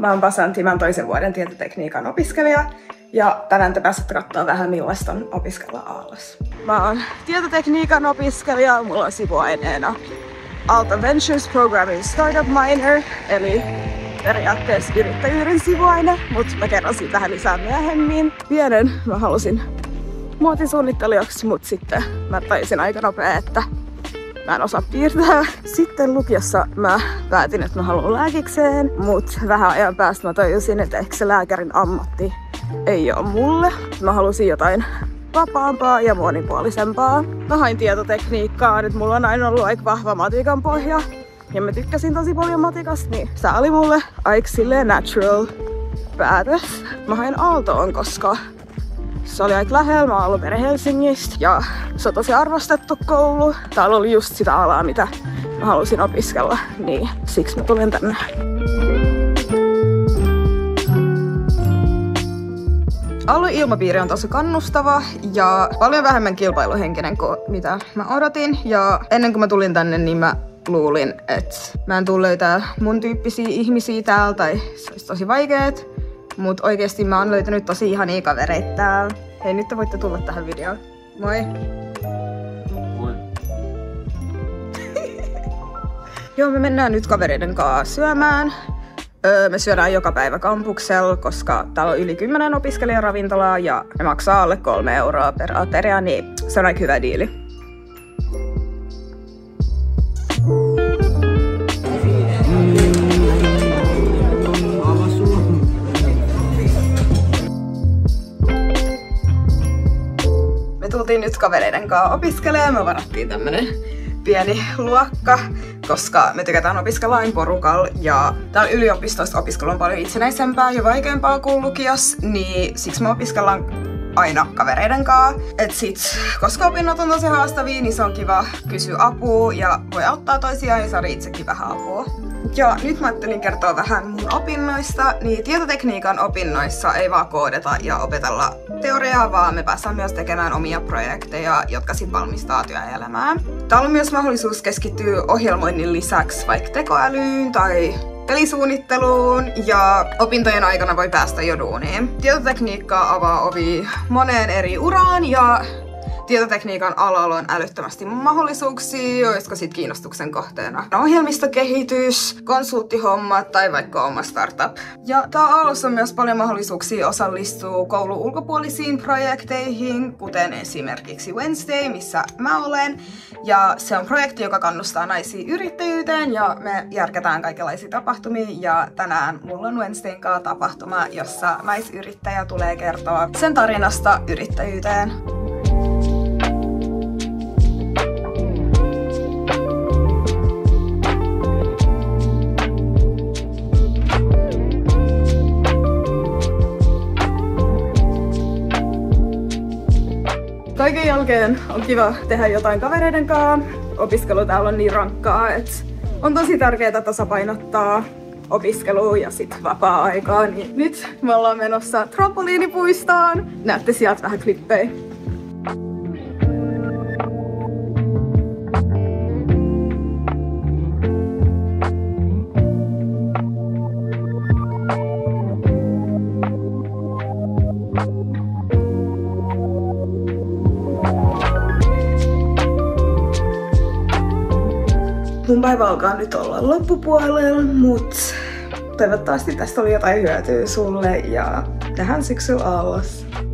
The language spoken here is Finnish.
Mä oon Basanti, mä oon toisen vuoden tietotekniikan opiskelija. Ja tänään te pääsette katsoa vähän millaista on opiskella Aallossa. Mä oon tietotekniikan opiskelija, mulla on sivuaineena Aalto Ventures Programming Startup Minor, eli periaatteessa yrittäjyyden sivuaine, mutta mä kerron siitä vähän lisää myöhemmin. Pienen mä halusin muotisuunnittelijaksi, mutta sitten mä taisin aika nopea, että mä en osaa piirtää. Sitten lukiossa mä päätin, että mä haluan lääkikseen, mutta vähän ajan päästä mä tajusin, että ehkä se lääkärin ammatti ei oo mulle. Mä halusin jotain vapaampaa ja monipuolisempaa. Mä hain tietotekniikkaa, nyt mulla on aina ollut aika vahva matikan pohja. Ja mä tykkäsin tosi paljon matikasta, niin se oli mulle aika silleen natural päätös. Mä hain Aaltoon, koska se oli aika lähellä. Mä oon alun perin Helsingistä ja se on tosi arvostettu koulu. Täällä oli just sitä alaa, mitä mä halusin opiskella, niin siksi mä tulin tänne. Aallon ilmapiiri on tosi kannustava ja paljon vähemmän kilpailuhenkinen kuin mitä mä odotin. Ja ennen kuin mä tulin tänne, niin mä luulin, että mä en tule löytää mun tyyppisiä ihmisiä täällä tai se olisi tosi vaikeet. Mut oikeesti mä oon löytänyt tosi ihania kavereita täällä. Hei, nyt te voitte tulla tähän videoon. Moi! Moi! Joo, me mennään nyt kavereiden kanssa syömään. Me syödään joka päivä kampuksella, koska täällä on yli 10 opiskelijaravintolaa ja ne maksaa alle 3 euroa per ateria, niin se on aika hyvä diili. Me tultiin nyt kavereiden kanssa opiskelemaan, me varattiin tämmönen pieni luokka, koska me tykätään opiskella aina porukalla ja täällä yliopistossa opiskelu on paljon itsenäisempää ja vaikeampaa kuin lukios, niin siksi me opiskellaan aina kavereiden kanssa. Et sit, koska opinnot on tosi haastavia, niin se on kiva kysyä apua ja voi auttaa toisiaan ja saada itsekin vähän apua. Ja nyt mä ajattelin kertoa vähän mun opinnoista, niin tietotekniikan opinnoissa ei vaan koodeta ja opetella teoriaa, vaan me päästään myös tekemään omia projekteja, jotka sit valmistaa työelämään. Täällä on myös mahdollisuus keskittyä ohjelmoinnin lisäksi vaikka tekoälyyn tai pelisuunnitteluun ja opintojen aikana voi päästä jo duuniin. Tietotekniikka avaa ovi moneen eri uraan ja tietotekniikan alalla on älyttömästi mahdollisuuksia, olisiko sit kiinnostuksen kohteena ohjelmistokehitys, konsulttihommat tai vaikka oma startup. Ja täällä Aallossa on myös paljon mahdollisuuksia osallistua koulun ulkopuolisiin projekteihin, kuten esimerkiksi Wednesday, missä mä olen. Ja se on projekti, joka kannustaa naisia yrittäjyyteen ja me järkätään kaikenlaisia tapahtumia. Ja tänään mulla on Wednesdayn kanssa tapahtuma, jossa naisyrittäjä tulee kertoa sen tarinasta yrittäjyyteen. Kaiken jälkeen on kiva tehdä jotain kavereiden kanssa. Opiskelu täällä on niin rankkaa, että on tosi tärkeää tasapainottaa opiskelua ja sit vapaa-aikaa. Niin nyt me ollaan menossa trampoliinipuistoon. Näette sieltä vähän klippejä. Mun päivä alkaa nyt olla loppupuolella, mut toivottavasti tästä oli jotain hyötyä sulle ja nähdään syksyllä Aallossa.